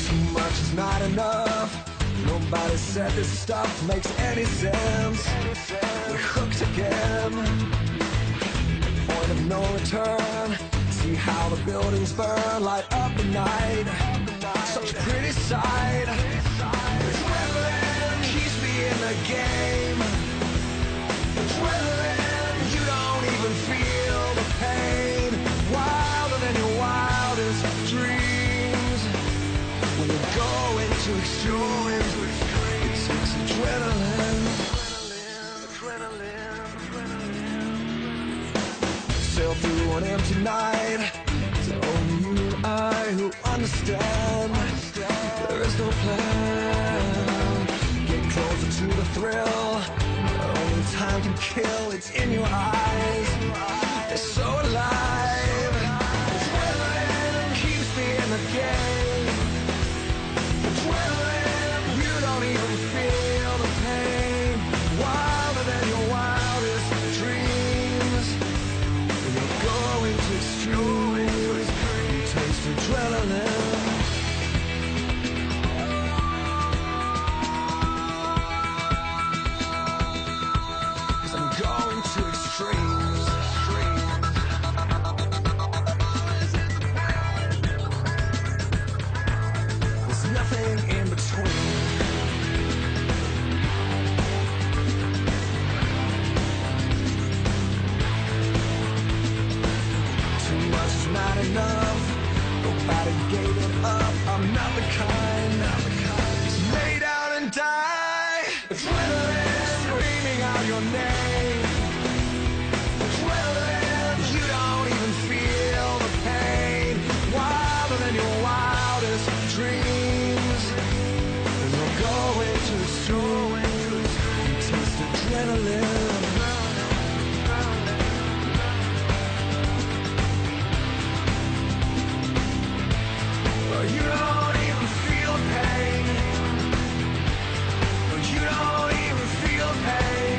Too much is not enough. Nobody said this stuff makes any sense. We're hooked again. Point of no return. See how the buildings burn, light up the night. Such a pretty sight. Adrenaline keeps me in the game. Adrenaline, you don't even feel the pain. Wilder than your wildest dreams. When you go into extremes, it takes adrenaline. Sail through an empty night. It's only you and I who understand. There is no plan. Get closer to the thrill. Only time can kill. It's in your eyes. It's so alive. Adrenaline keeps me in the game. Adrenaline, you don't even feel the pain. Wilder than your wildest dreams. When you're going to extremes, you taste adrenaline. 'Cause I'm going to extremes. There's nothing in between. Too much is not enough. Nobody gave it up. I'm not the kind. Just lay down and die. Adrenaline screaming out your name. Adrenaline, you don't even feel the pain. Wilder than your wildest dreams. When you're going to extremes, you taste adrenaline. You don't even feel pain. You don't even feel pain.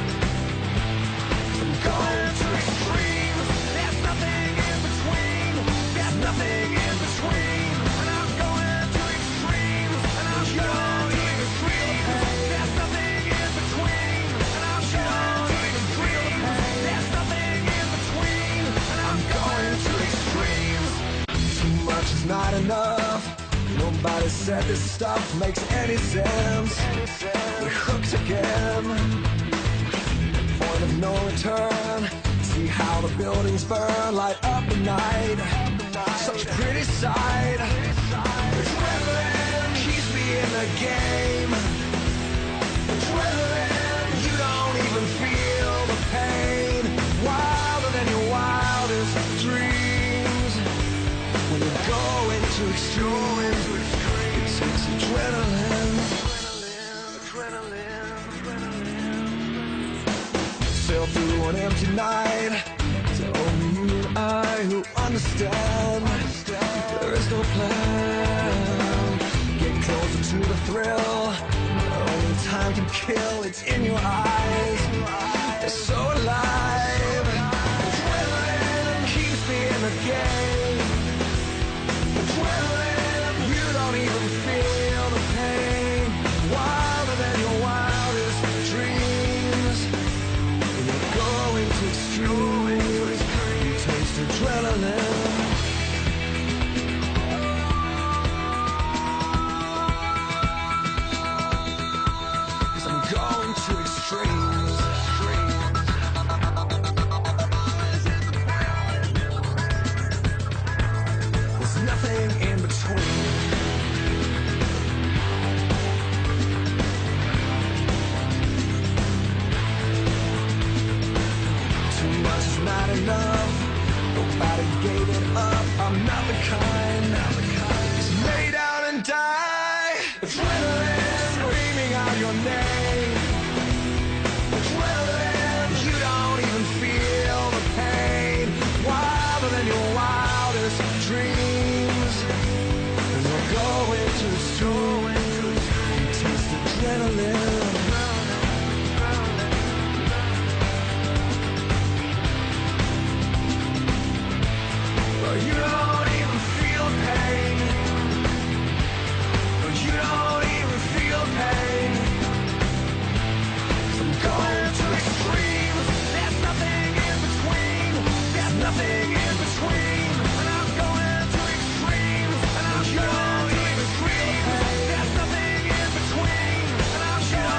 I'm going to extremes. There's nothing in between. There's nothing in between. And I'm going to extremes. And I'm going to extremes. There's nothing in between. And I'm going to extremes. There's nothing in between. And I'm going to extremes. Too much is not enough. Nobody said this stuff makes any sense. We're hooked again. Point of no return. See how the buildings burn, light up the night. Such a pretty sight. Adrenaline keeps me in the game. Adrenaline, you don't even feel the pain. Wilder than your wildest dreams. When you go into extremes, it takes adrenaline. Sail through an empty night. It's only you and I who understand. There is no plan. Get closer to the thrill. Only time can kill. It's in your eyes. It's so alive. Adrenaline keeps me in the game. Adrenaline, you don't even feel the pain. Wilder than your wildest dreams. When you're going to extremes, you taste adrenaline. 'Cause I'm going to extremes. nothing